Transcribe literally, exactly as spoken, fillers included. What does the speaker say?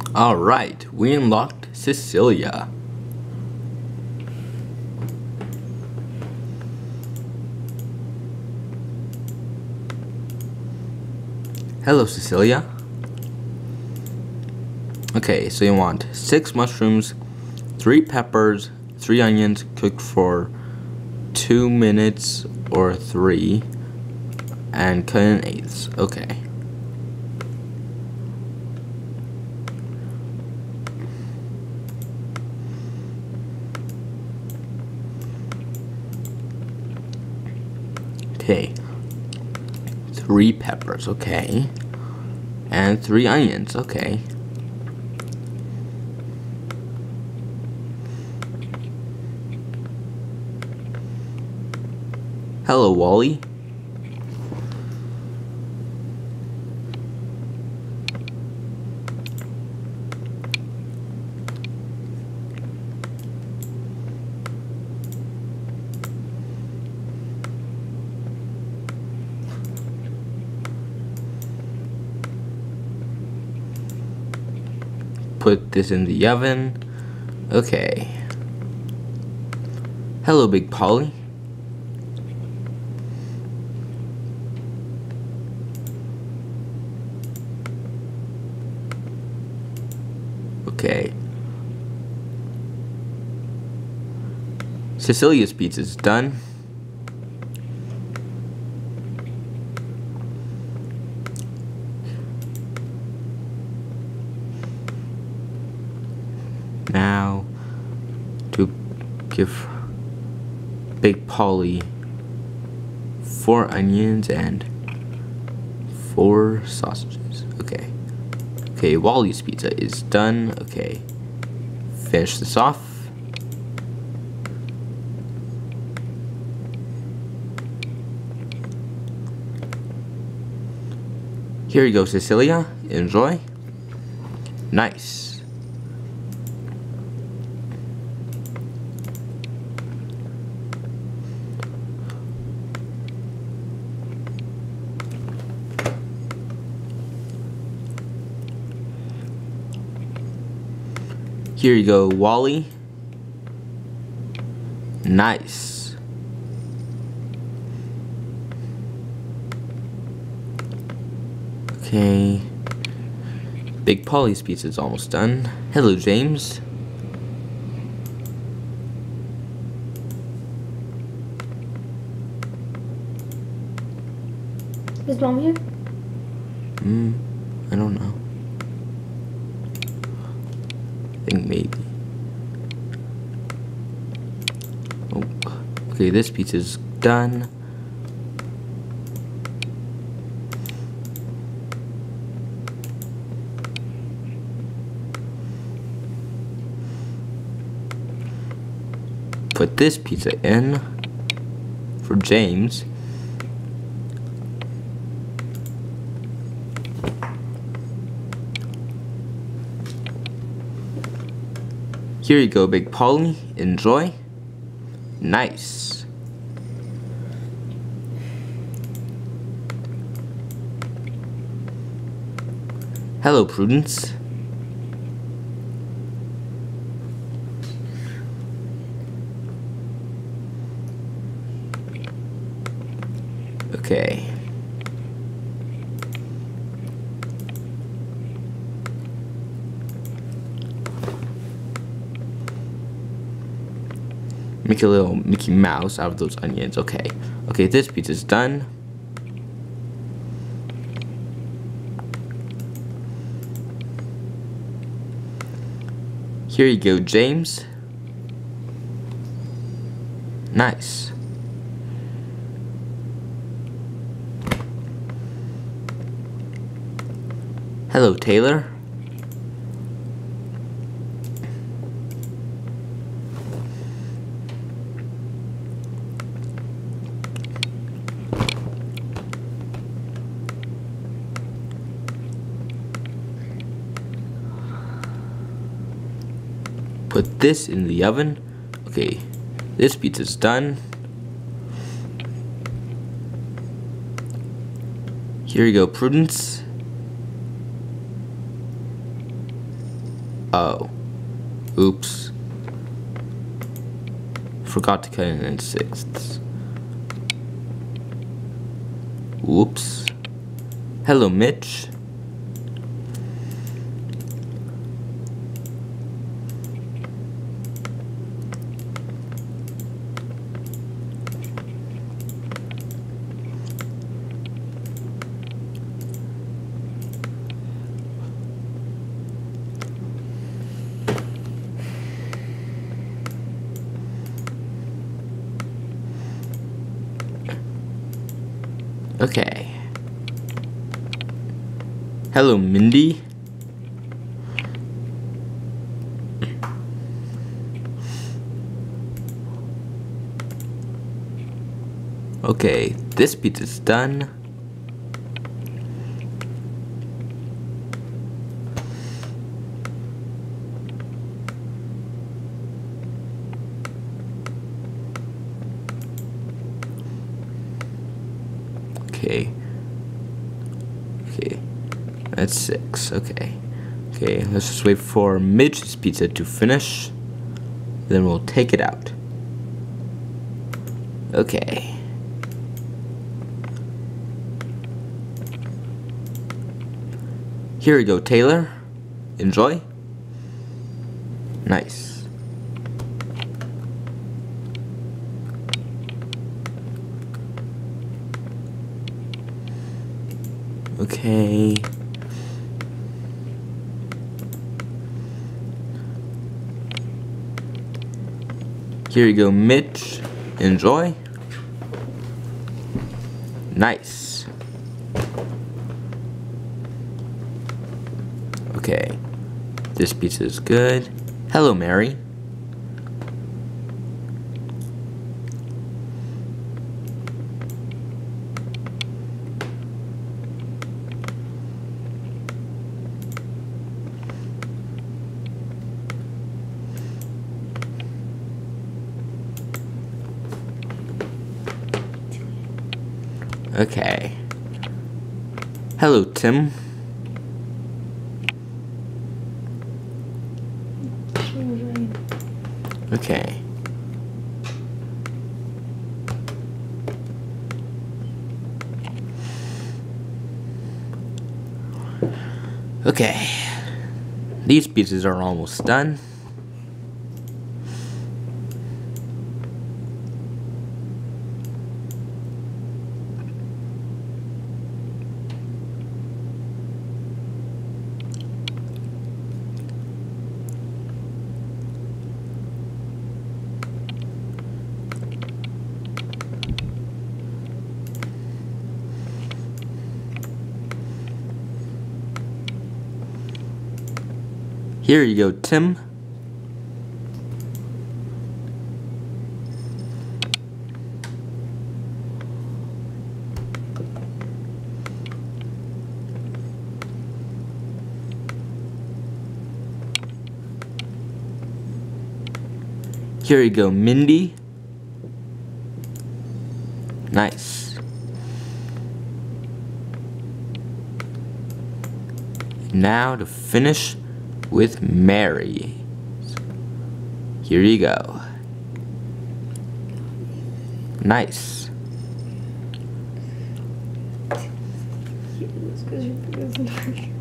Alright, we unlocked Cecilia. Hello, Cecilia. Okay, so you want six mushrooms, three peppers, three onions cooked for two minutes or three, and cut in eighths. Okay. Okay. Three peppers, okay. And three onions, okay. Hello, Wally. Put this in the oven. Okay. Hello, Big Polly. Okay. Cecilia's pizza is done. Now to give Big Polly four onions and four sausages. Okay. Okay, Wally's pizza is done. Okay. Finish this off. Here you go, Cecilia. Enjoy. Nice. Here you go, Wally. Nice. Okay. Big Polly's pizza is almost done. Hello, James. Is Mom here? Hmm, I don't know. I think maybe. Oh, okay, this pizza's done. Put this pizza in for James. Here you go, Big Polly. Enjoy. Nice. Hello, Prudence. Okay. Make a little Mickey Mouse out of those onions. Okay. Okay, this pizza's done. Here you go, James. Nice. Hello, Taylor. Put this in the oven. Okay, this pizza's done. Here you go, Prudence. Oh. Oops. Forgot to cut it in sixths. Whoops. Hello, Mitch. Okay. Hello, Mindy. Okay, this pizza's done. Okay. Okay. That's six. Okay. Okay, let's just wait for Mitch's pizza to finish. Then we'll take it out. Okay. Here we go, Taylor. Enjoy. Nice. Okay. Here you go, Mitch. Enjoy. Nice. Okay. This pizza is good. Hello, Mary. Okay. Hello, Tim. Okay. Okay. These pieces are almost done. Here you go, Tim. Here you go, Mindy. Nice. Now to finish with Mary. Here you go. Nice. Because your